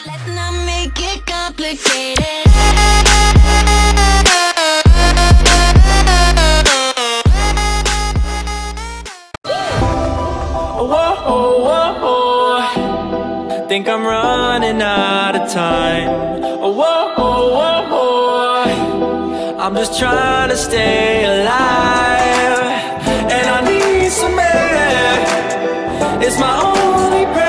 Let's not make it complicated. Whoa, whoa, whoa. Think I'm running out of time. Whoa, whoa, whoa. I'm just trying to stay alive, and I need some air. It's my only prayer.